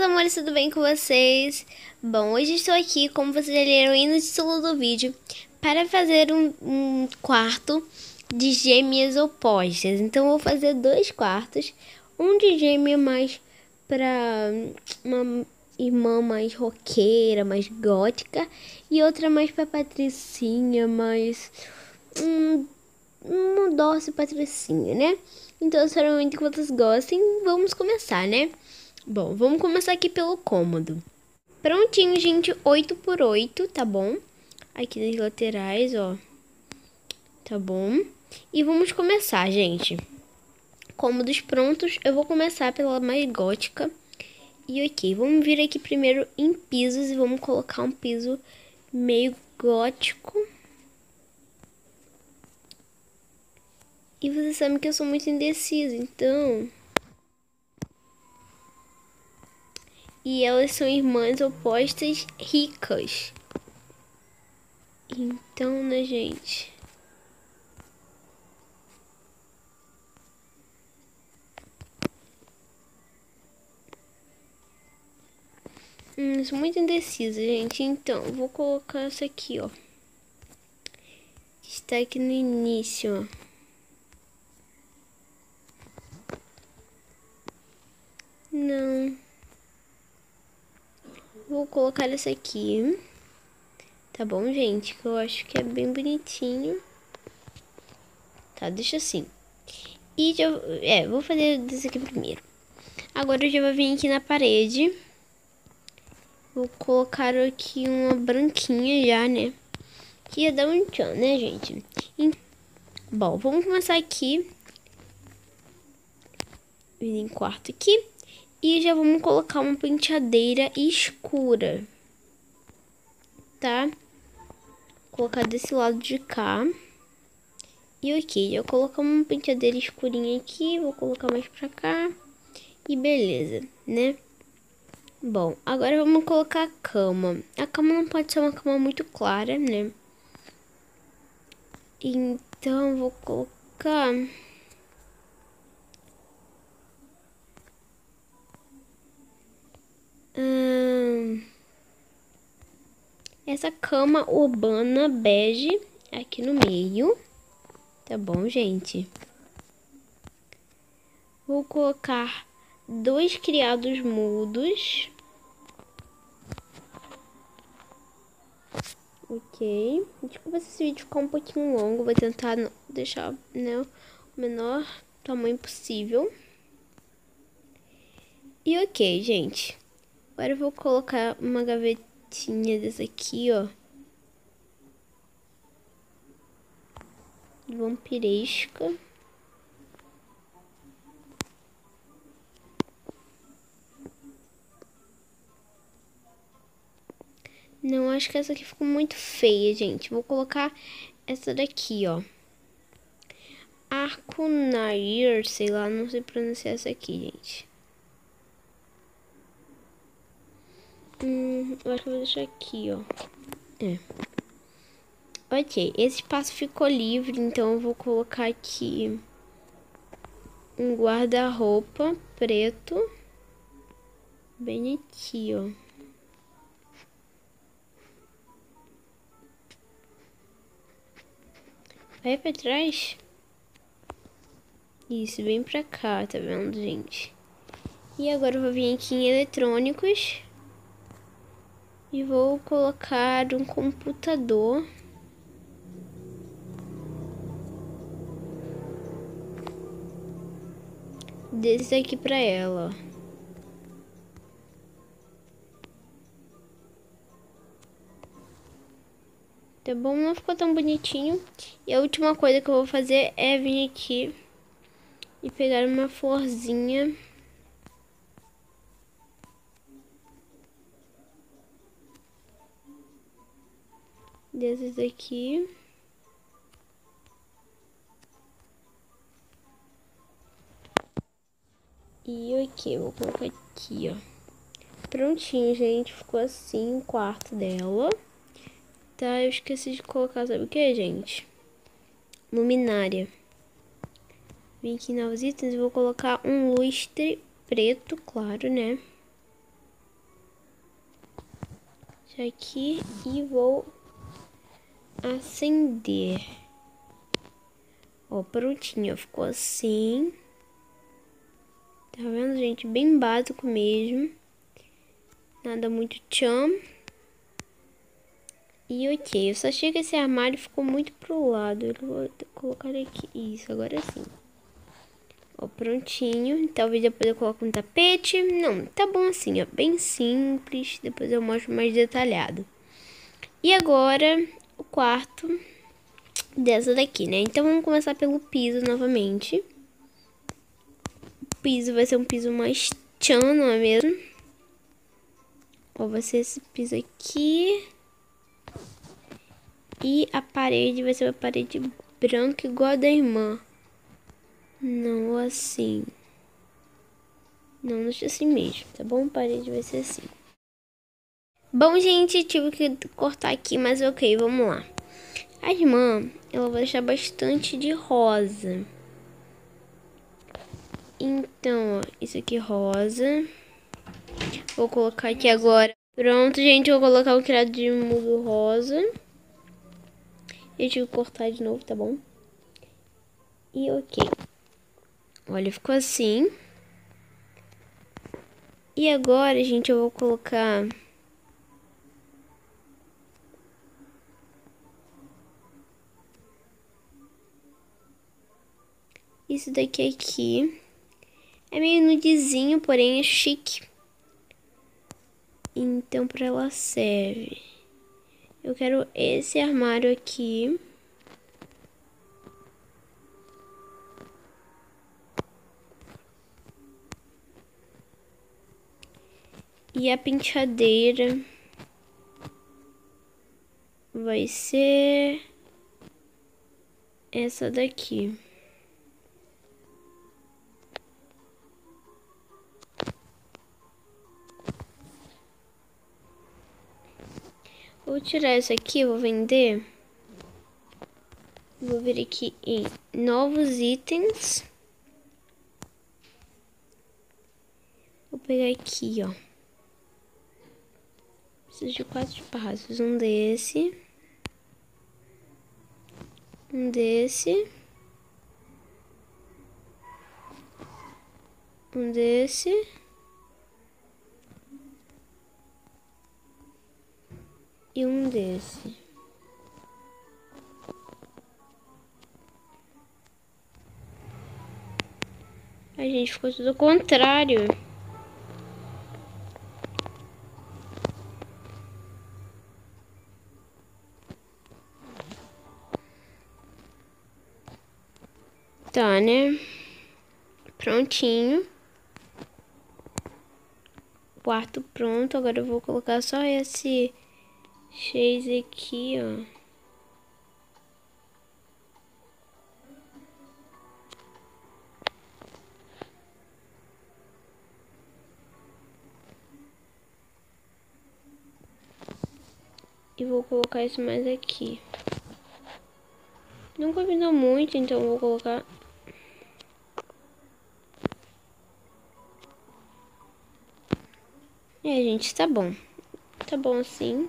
meus amores, tudo bem com vocês? Bom, hoje estou aqui, como vocês já leram aí no título do vídeo, para fazer um quarto de gêmeas opostas. Então, eu vou fazer 2 quartos, um de gêmea mais para uma irmã mais roqueira, mais gótica, e outra mais para Patricinha, mais um doce Patricinha, né? Então, eu espero muito que vocês gostem. Vamos começar, né? Bom, vamos começar aqui pelo cômodo. Prontinho, gente, 8x8, tá bom? Aqui nas laterais, ó. Tá bom? E vamos começar, gente. Cômodos prontos, eu vou começar pela mais gótica. E ok, vamos vir aqui primeiro em pisos e vamos colocar um piso meio gótico. E vocês sabem que eu sou muito indecisa, então... E elas são irmãs opostas ricas. Então, né, gente? Sou muito indecisa, gente. Então, vou colocar essa aqui, ó. Está aqui no início, ó. Não. Vou colocar essa aqui. Tá bom, gente? Que eu acho que é bem bonitinho. Tá, deixa assim. E já... vou fazer desse aqui primeiro. Agora eu já vou vir aqui na parede. Vou colocar aqui uma branquinha já, né? Que ia dar um tchan, né, gente? Bom, vamos começar aqui. Vir em quarto aqui. E já vamos colocar uma penteadeira escura. Tá? Vou colocar desse lado de cá. E ok, eu colocar uma penteadeira escurinha aqui. Vou colocar mais pra cá. E beleza, né? Bom, agora vamos colocar a cama. A cama não pode ser uma cama muito clara, né? Então, vou colocar... essa cama urbana bege aqui no meio. Tá bom, gente? Vou colocar 2 criados mudos. Ok. Desculpa se esse vídeo ficou um pouquinho longo. Vou tentar deixar, né, o menor tamanho possível. E ok, gente. Agora eu vou colocar uma gavetinha dessa aqui, ó. Vampiresca. Não, acho que essa aqui ficou muito feia, gente. Vou colocar essa daqui, ó. Arconair, sei lá, não sei pronunciar essa aqui, gente. Eu acho que eu vou deixar aqui, ó. Ok, esse espaço ficou livre, então eu vou colocar aqui um guarda-roupa preto. Bem aqui, ó. Vai pra trás. Isso, bem pra cá, tá vendo, gente? E agora eu vou vir aqui em eletrônicos. E vou colocar um computador. Desse aqui pra ela, ó. Tá bom? Não ficou tão bonitinho. E a última coisa que eu vou fazer é vir aqui e pegar uma florzinha. Desses aqui. E ok, vou colocar aqui, ó. Prontinho, gente. Ficou assim o quarto dela. Tá, eu esqueci de colocar, sabe o que, gente? Luminária. Vim aqui nos itens e vou colocar um lustre preto, claro, né? Já aqui e vou acender. Ó, prontinho, ficou assim. Tá vendo, gente? Bem básico mesmo. Nada muito tchan. E ok, eu só achei que esse armário ficou muito pro lado. Eu vou colocar aqui. Isso, agora sim. Ó, prontinho. Talvez depois eu coloque um tapete. Não, tá bom assim, ó. Bem simples. Depois eu mostro mais detalhado. E agora, o quarto dessa daqui, né? Então vamos começar pelo piso novamente. O piso vai ser um piso mais tchan, não é mesmo? Ó, vai ser esse piso aqui. E a parede vai ser uma parede branca igual a da irmã. Não assim. Não, deixa assim mesmo, tá bom? A parede vai ser assim. Bom, gente, tive que cortar aqui, mas ok, vamos lá. A irmã, ela vai deixar bastante de rosa. Então, ó, isso aqui rosa. Vou colocar aqui agora. Pronto, gente, eu vou colocar o criado de mudo rosa. Eu tive que cortar de novo, tá bom? E ok. Olha, ficou assim. E agora, gente, eu vou colocar... isso daqui aqui. É meio nudezinho, porém é chique. Então, pra ela serve. Eu quero esse armário aqui. E a penteadeira vai ser essa daqui. Vou tirar essa aqui, vou vender. Vou vir aqui em novos itens. Vou pegar aqui, ó. Preciso de 4 espaços. Um desse. Um desse. Um desse. E um desse. A gente ficou tudo ao contrário. Tá, né? Prontinho. Quarto pronto. Agora eu vou colocar só esse chase aqui, ó. E vou colocar isso mais aqui. Não combinou muito, então eu vou colocar... É, gente, tá bom. Tá bom assim.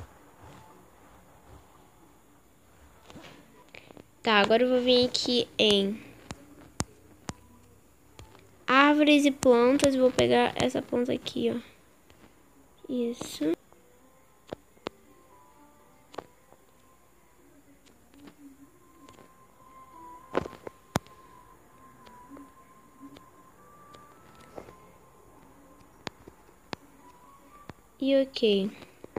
Tá, agora eu vou vir aqui em árvores e plantas. Vou pegar essa planta aqui, ó. Isso. E ok.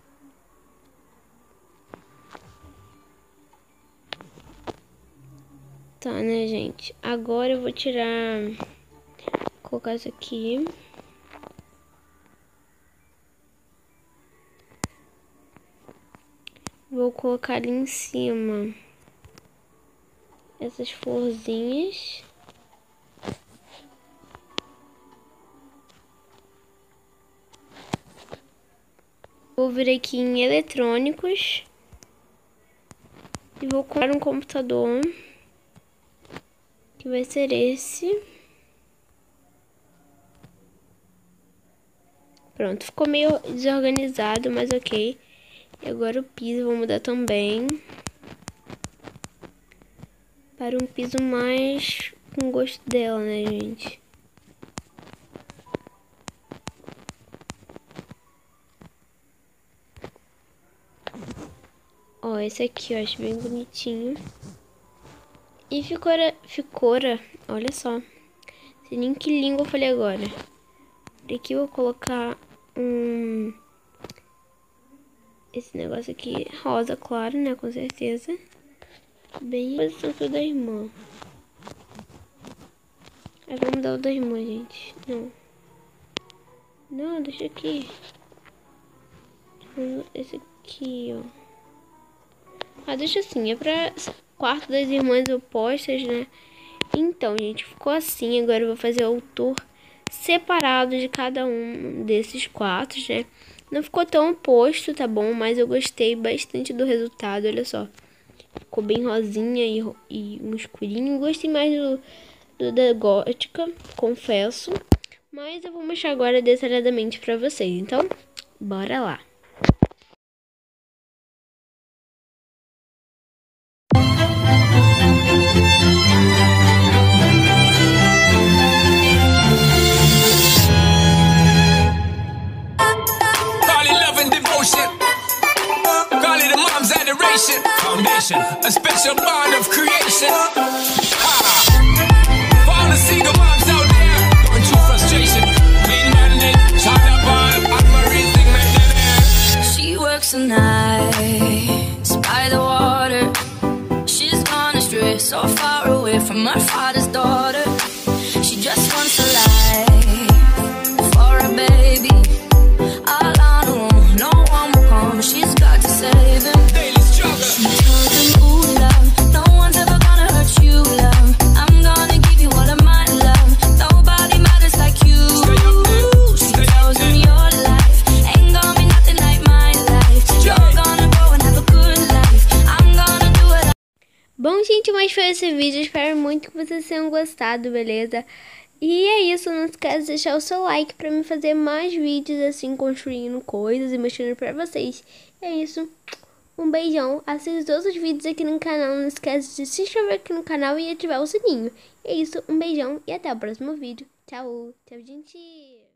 Tá, né, gente? Agora eu vou tirar... colocar isso aqui. Vou colocar ali em cima essas florzinhas. Vou vir aqui em eletrônicos. E vou comprar um computador. Que vai ser esse. Pronto, ficou meio desorganizado, mas ok. E agora o piso eu vou mudar também para um piso mais com gosto dela, né, gente? Ó, esse aqui eu acho bem bonitinho. E ficora, olha só. Sei nem que língua eu falei agora. Aqui eu vou colocar esse negócio aqui rosa, claro, né, com certeza. Bem a posição da irmã. Aí vamos dar o da irmã, gente. Não, deixa aqui. Esse aqui, ó. Ah, deixa assim, é pra quarto das irmãs opostas, né? Então, gente, ficou assim. Agora eu vou fazer o tour separado de cada um desses quartos, né? Não ficou tão oposto, tá bom? Mas eu gostei bastante do resultado, olha só. Ficou bem rosinha e um escurinho. Gostei mais do da gótica, confesso. Mas eu vou mostrar agora detalhadamente pra vocês. Então, bora lá. Foundation, a special bond of creation. For all the single moms out there going through frustration, clean Monday, shot up all aquamarine thing. She works the nights by the water. She's gone astray, so far away from her father's daughter. She just wants a life for a baby. All on her own, no one will come. She's got to save him. She told him, ooh, love, no one's ever gonna hurt you, love. I'm gonna give you all of my love. Nobody matters like you. She tells him your life ain't gonna be nothing like my life. You're gonna go and have a good life. I'm gonna do it. Bom, gente, mas foi esse vídeo. Espero muito que vocês tenham gostado, beleza? E é isso, não esquece de deixar o seu like pra me fazer mais vídeos assim, construindo coisas e mostrando pra vocês. É isso. Um beijão, assista todos os vídeos aqui no canal, não esquece de se inscrever aqui no canal e ativar o sininho. É isso, um beijão e até o próximo vídeo. Tchau, tchau, gente!